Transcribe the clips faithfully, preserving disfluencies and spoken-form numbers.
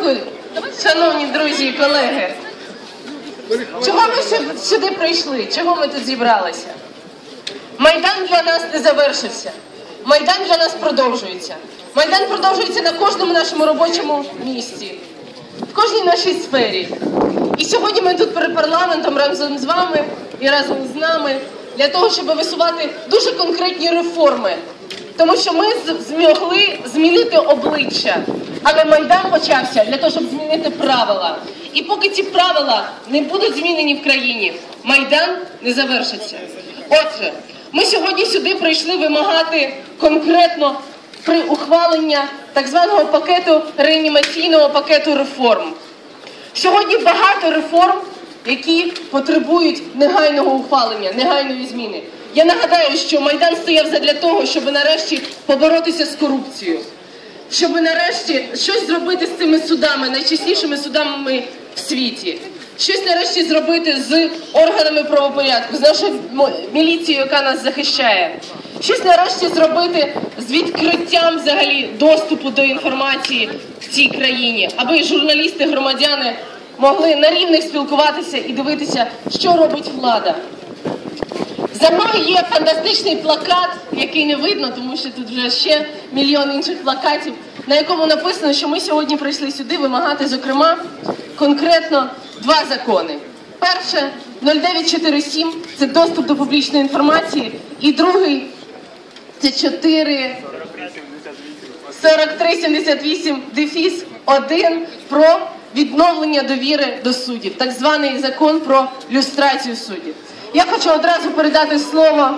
шановні друзі і колеги. Чого ми сюди прийшли? Чого ми тут зібралися? Майдан для нас не завершився. Майдан для нас продовжується. Майдан продовжується на кожному нашому робочому місці, в кожній нашій сфері. І сьогодні ми тут перед парламентом разом з вами і разом з нами для того, щоб висувати дуже конкретні реформи. Тому що ми змогли змінити обличчя, але Майдан почався для того, щоб змінити правила. І поки ці правила не будуть змінені в країні, Майдан не завершиться. Отже, ми сьогодні сюди прийшли вимагати конкретно при ухваленні так званого пакету, реанімаційного пакету реформ. Сьогодні багато реформ, які потребують негайного ухвалення, негайної зміни. Я нагадаю, що Майдан стояв задля того, щоб нарешті поборотися з корупцією, щоб нарешті щось зробити з цими судами, найчеснішими судами в світі. Щось нарешті зробити з органами правопорядку, з нашою міліцією, яка нас захищає. Щось нарешті зробити з відкриттям взагалі доступу до інформації в цій країні, аби журналісти, громадяни могли на рівних спілкуватися і дивитися, що робить влада. За мною є фантастичний плакат, який не видно, тому що тут вже ще мільйон інших плакатів, на якому написано, що ми сьогодні прийшли сюди вимагати, зокрема, конкретно два закони. Перше – нуль дев'ять чотири сім – це доступ до публічної інформації, і другий – це чотири сорок три сімдесят вісім дефіс один про відновлення довіри до суддів, так званий закон про люстрацію суддів. Я хочу одразу передати слово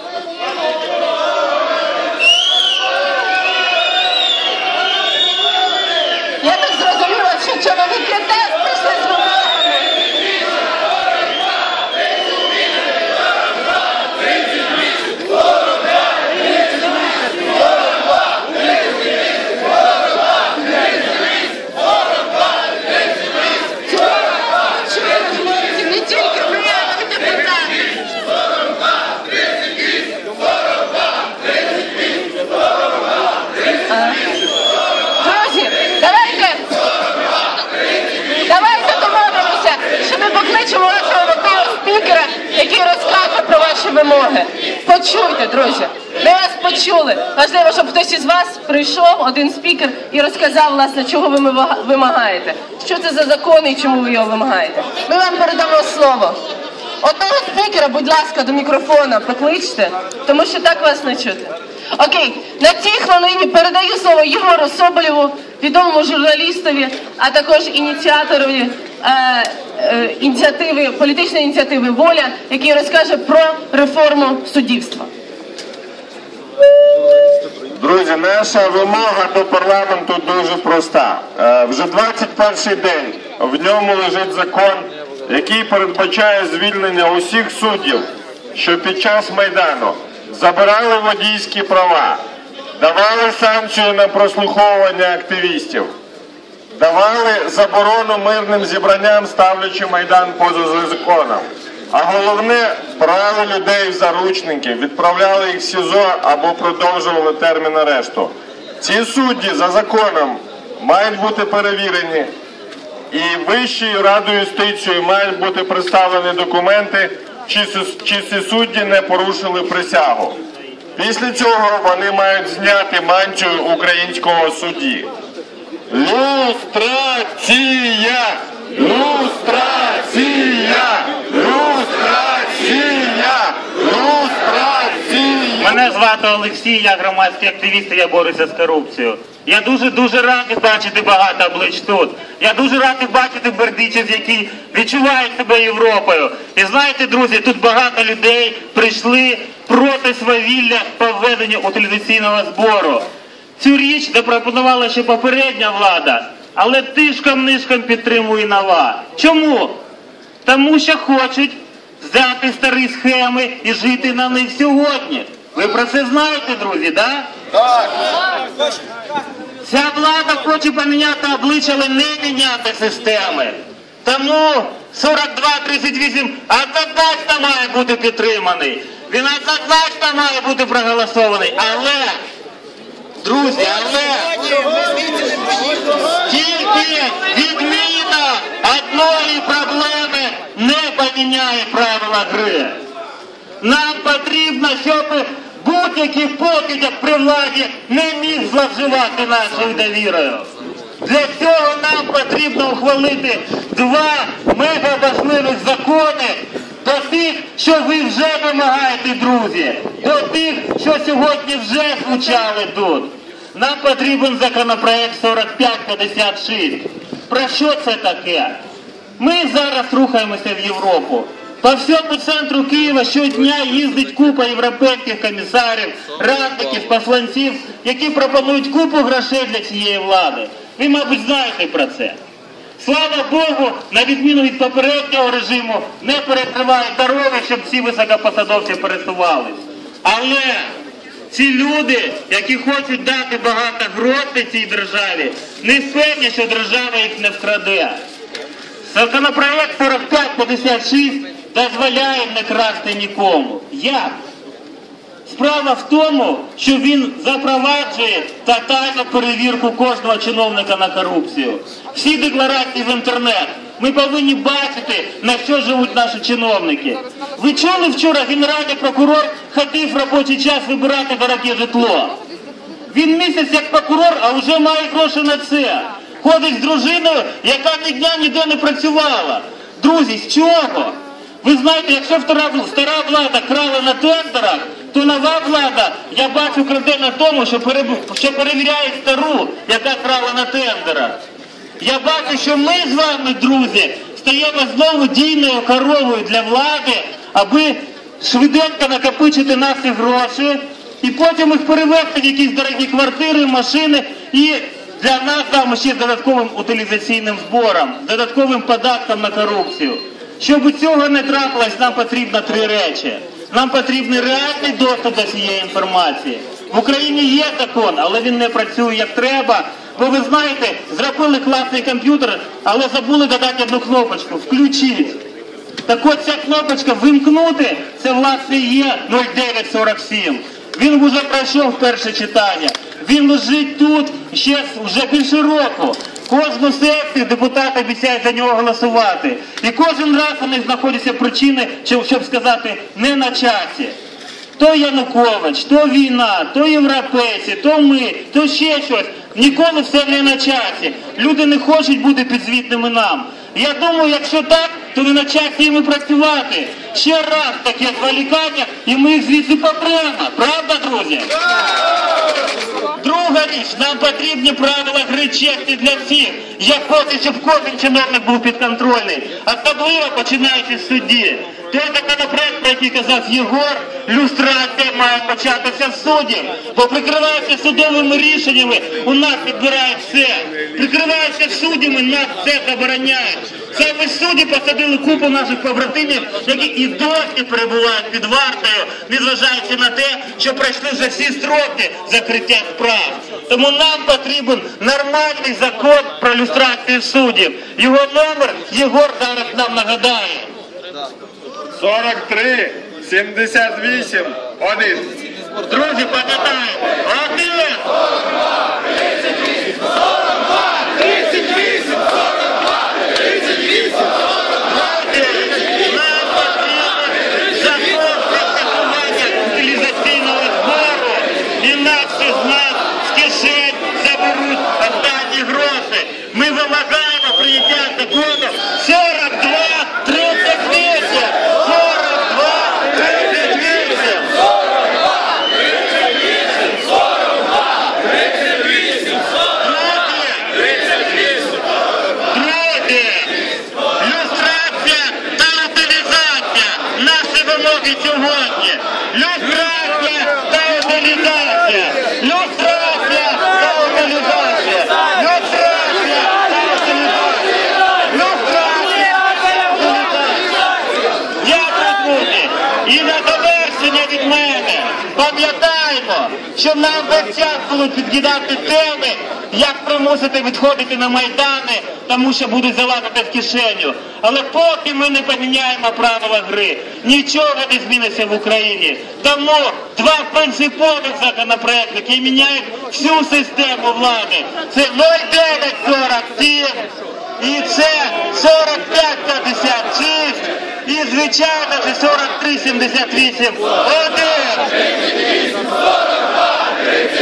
Я так зрозуміла, що чоловіки теж прийшли з вимогами. Не тільки ми, а й депутати. Друзі, давайте, давайте домовимося, що ми покличемо вашого великого спікера, який розкаже про ваші вимоги. Почуйте, друзі, ми вас почули. Важливо, щоб хтось із вас прийшов, один спікер, і розказав, власне, чого ви вимагаєте. Що це за закони і чому ви його вимагаєте. Ми вам передамо слово. Одного спікера, будь ласка, до мікрофона покличте, тому що так вас не чути. Окей, на цій хвилині передаю слово Єгору Соболєву, відомому журналістові, а також ініціаторові е, е, ініціативи, політичної ініціативи «Воля», який розкаже про реформу суддівства. Друзі, наша вимога до парламенту дуже проста. Е, вже двадцять перший день в ньому лежить закон, який передбачає звільнення усіх суддів, що під час Майдану забирали водійські права, давали санкцію на прослуховування активістів, давали заборону мирним зібранням, ставлячи Майдан поза законом. А головне, брали людей в заручники, відправляли їх в СІЗО або продовжували термін арешту. Ці судді за законом мають бути перевірені, і Вищою радою юстиції мають бути представлені документи, чи, чи ці судді не порушили присягу. Після цього вони мають зняти мантію українського судді. Люстрація! Люстрація! Люстрація! Люстрація! Мене звати Олексій, я громадський активіст, і я борюся з корупцією. Я дуже-дуже радий бачити багато облич тут. Я дуже радий бачити бердичів, які відчувають себе Європою. І знаєте, друзі, тут багато людей прийшли проти свавілля по введенню утилізаційного збору. Цю річ запропонувала ще попередня влада, але тишком-нишком підтримує нова. Чому? Тому що хочуть взяти старі схеми і жити на них сьогодні. Ви про це знаєте, друзі, да? Так. Ця влада хоче поміняти обличчя, але не міняти системи. Тому сорок два тридцять вісім однозначно має бути підтриманий. Він однозначно має бути проголосований. Але Друзі, але тільки відміна одної проблеми не поміняє правила гри. Нам потрібно, щоб будь-який покидьок при владі не міг зловживати нашою довірою. Для цього нам потрібно ухвалити два мегаважливих закони до тих, що ви вже вимагаєте, друзі, до тих, що сьогодні вже звучали тут. Нам потрібен законопроект сорок п'ять п'ятдесят шість. Про що це таке? Ми зараз рухаємося в Європу. По всьому центру Києва щодня їздить купа європейських комісарів, радників, посланців, які пропонують купу грошей для цієї влади. Ви, мабуть, знаєте про це. Слава Богу, на відміну від попереднього режиму, не перекривають дороги, щоб всі високопосадовці пересувались. Але ці люди, які хочуть дати багато грошей цій державі, не впевнені, що держава їх не вкраде. Законопроект сорок п'ять п'ятдесят шість дозволяє не красти нікому. Як? Справа в тому, що він запроваджує тотальну перевірку кожного чиновника на корупцію. Всі декларації в інтернет. Ми повинні бачити, на що живуть наші чиновники. Ви чули вчора, генеральний прокурор ходив в робочий час вибирати дороге житло? Він місяць як прокурор, а вже має гроші на це. Ходить з дружиною, яка ні дня ніде не працювала. Друзі, з чого? Ви знаєте, якщо стара влада крала на тендерах, то нова влада, я бачу, краде на тому, що, пере... що перевіряє стару, яка крала на тендерах. Я бачу, що ми з вами, друзі, стаємо знову дійною коровою для влади, аби швиденько накопичити наші гроші і потім їх перевести в якісь дорогі квартири, машини і для нас там ще з додатковим утилізаційним збором, додатковим податком на корупцію. Щоб у цього не трапилось, нам потрібно три речі. Нам потрібний реальний доступ до цієї інформації. В Україні є закон, але він не працює як треба. Бо ви знаєте, зробили класний комп'ютер, але забули додати одну кнопочку – включіть. Так от ця кнопочка «Вимкнути» – це власне є нуль дев'ять сорок сім. Він вже пройшов перше читання. Він лежить тут ще вже більше року. Кожну сесію депутати обіцяють за нього голосувати. І кожен раз у них знаходяться причини, щоб сказати «не на часі». То Янукович, то війна, то європейці, то ми, то ще щось. Ніколи все не на часі. Люди не хочуть бути підзвітними нам. Я думаю, якщо так, то не на часі їм і працювати. Ще раз таке зволікання, і ми їх звідси попремо. Правда, друзі? Друга річ, нам потрібні правила гри честі для всіх. Я хочу, щоб кожен чиновник був підконтрольний. Особливо починаючи з судді. Той законопроект, про який казав Єгор, люстрація має початися в суді. Бо прикриваючись судовими рішеннями, у нас підбирають все. Прикриваючись суддями, нас все забороняють. Саме судді посадили купу наших побратимів, які і досі перебувають під вартою, незважаючи на те, що пройшли вже всі строки закриття справ. Тому нам потрібен нормальний закон про люстрацію суддів. Його номер Єгор зараз нам нагадає. сорок три сімдесят вісім один. Друзі, пам'ятаємо. Один! Утилізаційного збору, інакше з нас з кишень заберуть останні гроші. Ми вимагаємо прийняття закону сорок два тридцять вісім. сорок два тридцять вісім. сорок два тридцять вісім. сорок два тридцять вісім. Друзі, люстрація та утилізація. Наші вимоги сьогодні. Люстрація та утилізація. Люстрація та утилізація. Люстрація та утилізація. Люстрація та утилізація. Дякую, друзі. І на завершення від мене. Пам'ятаємо, знаємо, що нам весь час будуть підкидати теми, як примусити відходити на Майдани, тому що будуть залазити в кишеню. Але поки ми не поміняємо правила гри, нічого не зміниться в Україні. Тому два принципових законопроекти, які міняють всю систему влади. Це нуль дев'ять сорок сім і це сорок п'ять п'ятдесят шість і, звичайно ж, сорок три сімдесят вісім один.